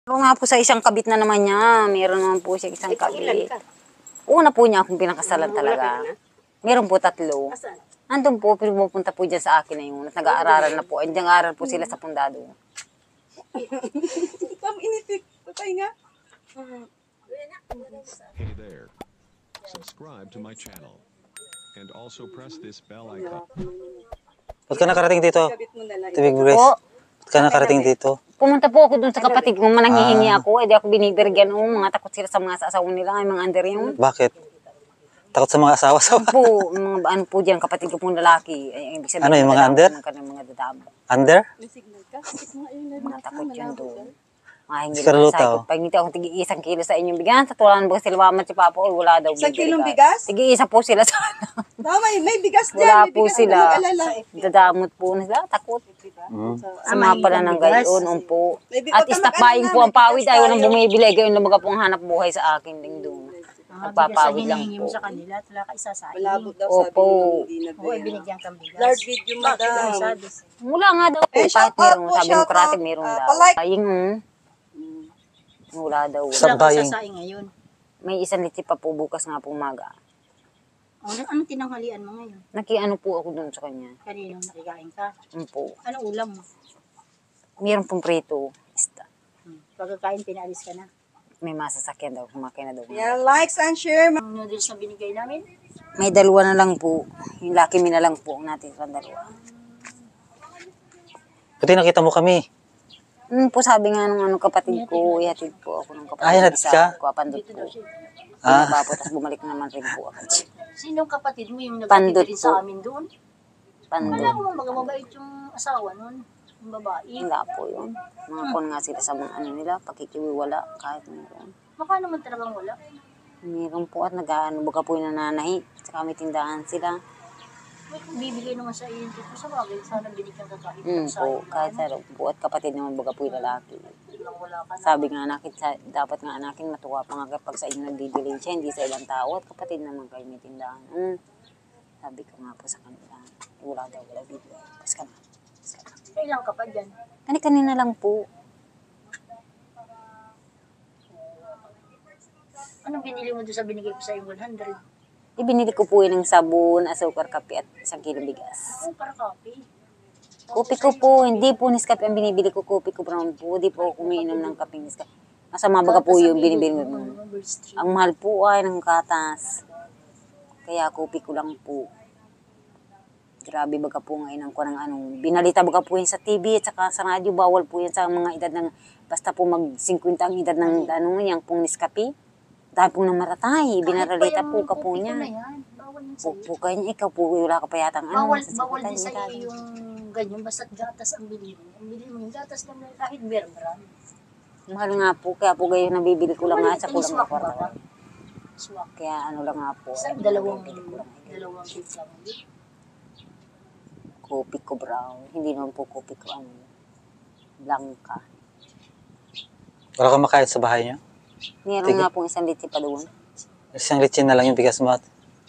Oo nga po sa isang kabit na naman niya. Meron naman po siya isang kabit. Una po niya akong pinakasalan talaga. Meron po 3. Nandun po, pinupunta po dyan sa akin na yun. At nag-aararan na po. Andiyan aral po sila sa pundado. Patay nga. Hey there. Subscribe to my channel. And also press this bell icon. Ba't ka nakarating dito? Tibig Grace. Po, Ba't ka nakarating dito? pumunta po ako dun sa kapatid ko. Mananghihingi ako. Di ako binibirgan. Mga takot sila sa mga asawa nila. Ay, mga under yun. Bakit? Takot sa mga asawa sa Po, mga ano po dyan, kapatid ko pong lalaki. Ay, ibig sabihin, Ano yung mga under? Mga dadamo. Under? Mga takot yun doon. Mga hingi Scarlota, sa akin. Pag hindi ako tig-1 kilo sa inyong bigas, tatulan ba sila mama si papa? Uy, wala daw. 1 kilong bigas? Tig-1 po sila sana. May bigas dyan. Wala May po bigas, sila. huwag mag-alala. Dadamot po na sila. Takot. Sama pala ng gayon. Po. At Huwag ka stock mag-alala, buying po ang may pawid. bigas Ayaw nang tayo. bumibili. Gayon na mga pong hanap buhay sa akin din doon. Nagpapawid lang po. sa kanila, wala ka isasahin. Malabo daw sabi Opo. mo, hindi na Oo, ba yan? binigyan kang bigas. Large video, madam. Sabi, Wala nga daw po. Eh, Kahit shout out meron. po, Sabi shout ng karate, out. meron daw. Palike. Ayun. Wala daw. Sa wala buying. kang isasahin ngayon. May isang litsi pa po bukas nga po umaga. Anong tinanghalian mo ngayon? Nakiano po ako doon sa kanya. Kaninong nakikain ka? Po. Anong ulam mo? Meron pong prito. Ista. Pagkakain, pinalis ka na. May masasakyan daw. Kumakay na daw. Yeah, likes and share. Ang noodles na binigay namin, May 2 na lang po. Yung Lucky Me na lang po ang natin sa 2. Buti nakita mo kami. Po sabi nga nung kapatid ko, ihatid po ako ng kapatid. Ay, ihatid ka? Papandot po. Ah. Po, tapos bumalik naman rin po ako. sinong kapatid mo yung Pandot nagtitid rin po. sa amin doon? Wala Pandot. ko mabait yung asawa nun, yung babae. Wala po yun. Mga kon nga sila sa mga ano nila, pakikiwala kahit meron. Baka naman talagang wala. Meron po at nag-ano, baga po yung nananahi. Saka may tindahan sila. May kung bibigay naman sa iyo dito sa bagay, sana binigyan ka kahit Po, kahit sa po. At kapatid naman baga po yung lalaki. wala ka na. Sabi nga anakin, dapat nga anakin matuwa pa nga kapag sa inyo nagdidelay siya, hindi sa ibang tao. At kapatid naman kayo may tindahan. Sabi ko nga po sa kanila, wala daw, wala bibigay. Pas ka na. Kailan ka pa dyan? Kanina lang po. Anong binili mo doon sa binigay ko sa iyo 100? Ibinili ko po yun ng sabon, asukar, kape at 1 kilo bigas. Oh, para copy. Kopi ko po, hindi po Nescafe ang binibili ko, kopi ko brown po. Hindi po ako umiinom ng kapeng Nescafe. Masama baga po yung binibili ko. Ang mahal po ay ng katas. Kaya kopi ko lang po. Grabe baga po nga inang ko ng ano. Binalita baga po yan sa TV at saka sa radyo. Bawal po yan sa mga edad ng, basta po mag-50 ang edad ng ano, yung pong Nescafe. Dahil po nang maratay, binaralita po ka po niya. Po kanya, ikaw po, wala ka pa yatang ano. Bawal sasagutan din niya sa tayo. iyo yung ganyan, basta gatas ang bili mo. Ang bili mo yung gatas na kahit bear brand. Mahal nga po, kaya po gayon nabibili ko lang nga sa kulang na Swak kwarta. ba? Swak. Kaya ano lang nga po. Isang ay, dalawang nabibili ko lang. cake lang. Kopi ko brown. Hindi naman po kopi ko ano. Blanca. Wala ka makain sa bahay niyo? Meron Sige. nga pong isang litsi pa doon. Isang litsin na lang yung bigas mo.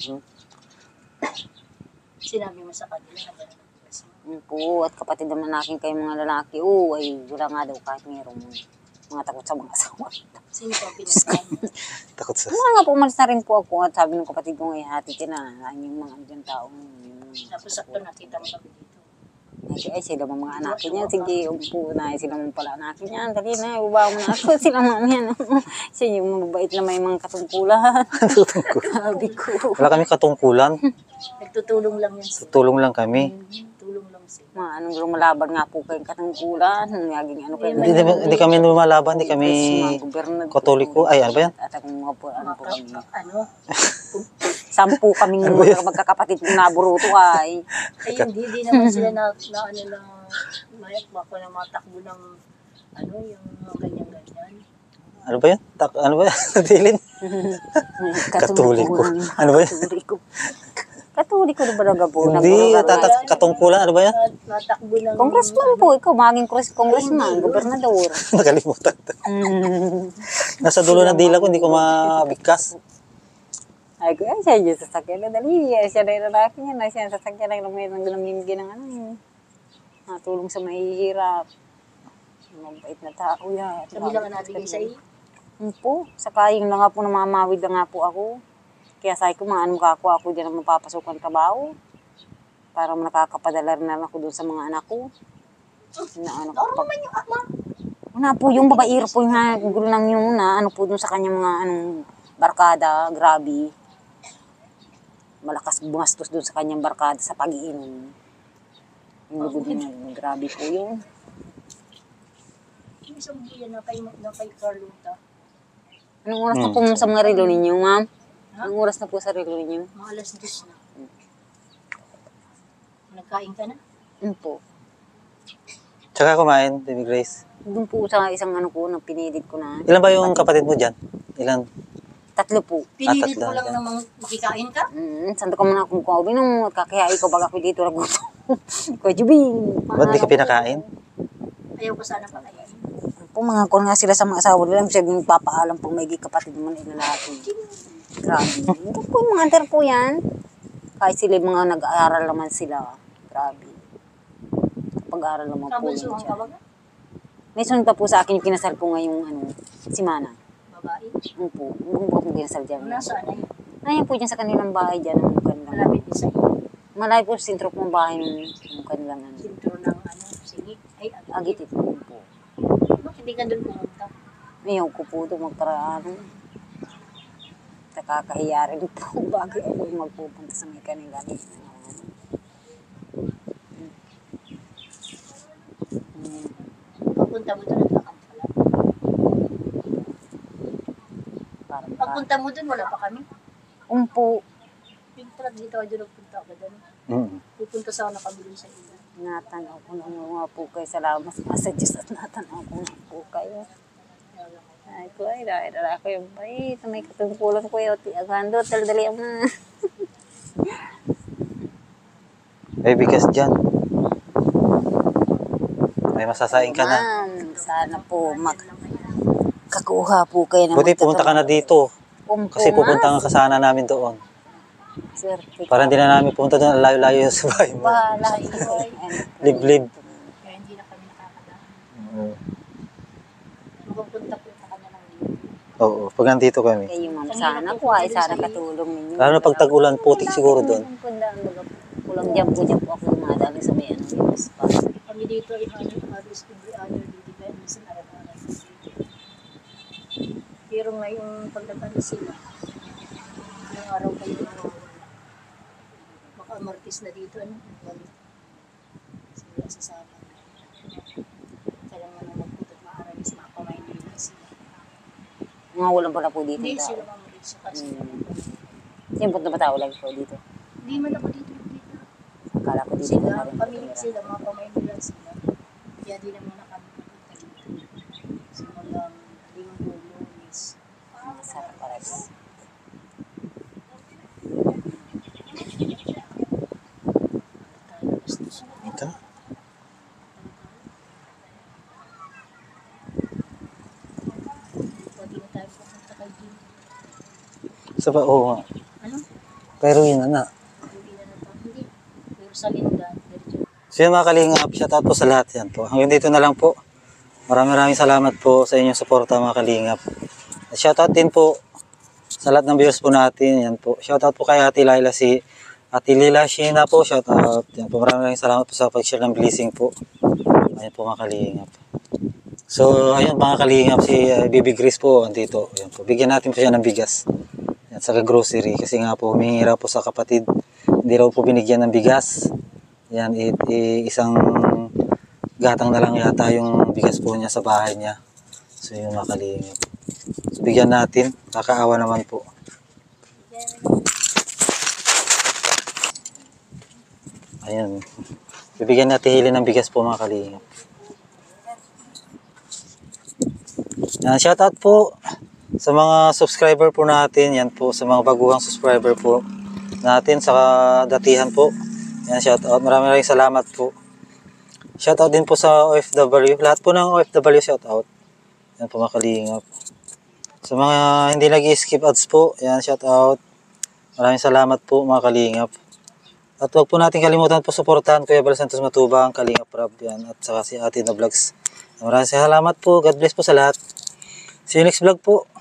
Sinabi mo sa kanila na gano'n. Yun po, at kapatid naman nakin kayo mga lalaki. Oo, ay wala nga daw kahit meron mga takot sa mga asawa. Sino pa pinagkaan? Takot sa... Mga nga po, umalis na rin po ako at sabi ng kapatid ko ngayon, hati ka na. Yung mga andyan tao. Tapos sakto nakita mo kami dito. Ay, sila mga anakin niya. Sige, upo na. Sila mga pala anakin niya. Dali na, ubaw mo na ako. Sila mga yan. Siya yung mabait na may mga katungkulan. Sabi ko. Wala kami katungkulan. Nagtutulong lang yan sila. Tulong lang kami. Tulong lang sila. Mga anong lumalaban nga po kayong katungkulan. Naging ano kayo. Hindi kami lumalaban, hindi kami Mga gobernador. katoliko. Ay, ano ba yan? At akong mga po, ano po kami. Ano? 10 kaming magkakapatid kong naburuto ay. Ay, hindi naman sila na ano na mayak bako na matakbo ng ano, yung mga ganyan-ganyan. Ano ba yan? Ano ba yan? Natilin? Katoliko. Ano ba yan? Katoliko. Katoliko na ba na po? Hindi, katungkulan. Ano ba yan? Matakbo ng... Congressman po, ikaw maging congressman, gobernador. Nakalimutan. Nasa dulo ng dila ko, hindi ko mabigkas. Ay ko, ay siya yung sasakyan na dali. Siya na yung lalaki niya na siya sasakyan lang may namimigay ng ano. Natulong sa mahihirap. Mabait na tao yan. Sabi lang nga natin sa iyo. Po, saka yung lang nga po namamawid lang nga po ako. Kaya sabi ko, maano ako dyan ang mapapasukan trabaho. Para nakakapadala rin na ako doon sa mga anak ko. Na, ano, Naman yung ama. Una po, yung babaero po yung gulo lang yung ano po doon sa kanyang mga anong barkada, grabe. Malakas bumastos doon sa kanyang barkada sa pag-iinom. Yung lugod niya, grabe po yun. Yung isang buyan na kay Carlota. Anong oras na po sa mga relo ninyo, ma'am? Anong oras na po sa relo ninyo? Mga alas 10 na. Nagkain ka na? Po. Tsaka kumain, Baby Grace. Doon po sa isang ano ko, na pinilit ko na. Ilan ba yung kapatid mo dyan? Ilan? 3 po. Pinilit tatlo mo lang yan. namang makikain ka? Saan ko man akong kaubi nung kakayai ko baga ako dito nagutom. Kuya Jubin. Ba't di ka pinakain? Ayaw ko sana pakainin. Po mga kon nga sila sa mga asawa nila, siya nagpapaalam pong may kapatid naman ilalaki. Grabe. Hindi po mga anter po yan. Kahit sila mga nag-aaral naman sila. Grabe. Pag-aaral naman po yun Kabunsuhan ka siya. ba? May sunod pa po sa akin yung kinasal ko ngayong ano, si Mana. Babae? Ano po, yung po akong kinasal dyan. Nasaan na yun? Ayun po dyan sa kanilang bahay dyan. Ang kanilang, Malapit din sa iyo. malayo po sa sentro pong bahay ng kanilang ano. Sintro ng singit. Ay, Agit ito po. Bakit hindi ka doon pumunta? Ayaw ko po ito magparaan. Nakakahiya rin po bagay ako magpupunta sa may kanila. Pagpunta mo doon, nagkakam ka lang. Parang Pagpunta mo doon, wala pa kami. po, Yung pala dito ako doon, nagpunta ako doon. Mm. Pupunta sa nakabulong sa iyo. natanaw ko na mga po kayo. Salamat sa Diyos at natanaw ko na po kayo. Ay ko ay, dahil ko yung bait. May katungkulan ko yung agando. Dali ang mga. May bigas dyan. May masasain ka na. Ma'am, sana po kakuha po kayo ng Buti pumunta ka na dito. Kasi pupunta nga kasana namin doon. Swerte. Para hindi na namin pumunta doon, layo-layo sa bahay mo. Bahala ikaw. Liblib. Kaya hindi na kami nakakadaan. Oo. Magpupunta-punta ka na lang dito. Oo, pag nandito kami. Kayo ma'am, sana po ay sana katulong ninyo. Lalo na pag tag-ulan, putik siguro doon. Kulang dyan po ako dumadali sa may ano yung spa. Kami dito ay halos every other day, di ba? Minsan araw-araw. Pero ngayong pagdating sila, ilang araw kayo nawawala. Baka Martes na dito, ano? Balik. Sila sa Sabang. Kailangan na magpunta at maaralis, makapamain nila sila. Mga walang pala po dito. Hindi tao. sila mamalis kasi. Yung punta ba tao lagi po dito? Hindi man ako dito. Akala ko dito Sila, na rin. pamilya sila, mga pamain nila sila. Kaya di naman na kami pupunta dito. Simulang Linggo, Lunes. Sarap pares. Tayo, bastos. Ito. Pwede na tayo pupunta kay Jim. Sa ba? Oo nga. Ano? Pero yun na. Hindi na natin. Hindi. Pero sa Linda, diretso. So yun mga kalingap, shoutout po sa lahat yan po. Hanggang dito na lang po. Maraming salamat po sa inyong suporta mga kalingap. At shoutout din po sa lahat ng viewers po natin. Yan po. Shoutout po kay Ate Lila Sheena po. Shoutout. Yan po. Maraming salamat po sa pag-share ng blessing po. Ayan po mga kalingap. So ayun mga kalingap, si Baby Grace po andito. Ayan po. Bigyan natin po siya ng bigas. Yan, sa grocery. Kasi nga po humingi po sa kapatid. Hindi raw po binigyan ng bigas. Yan, isang gatang na lang yata yung bigas po niya sa bahay niya. So yun mga kalingap. So bigyan natin, kakaawa naman po. Ayan. Bibigyan natin Hili ng bigas po mga kalingap. Yan, shoutout po sa mga subscriber po natin. Yan po, sa mga baguhang subscriber po natin, sa datihan po. Yan, shoutout. Maraming salamat po. Shoutout din po sa OFW. Lahat po ng OFW shoutout. Yan po mga kalingap. Sa mga hindi nag-skip ads po, yan, shoutout. Maraming salamat po mga kalingap. At huwag po natin kalimutan po suportahan Kuya Bal Santos Matubang, Kalinga Prab yan, at saka si Ate na Vlogs. Maraming salamat po. God bless po sa lahat. See you next vlog po.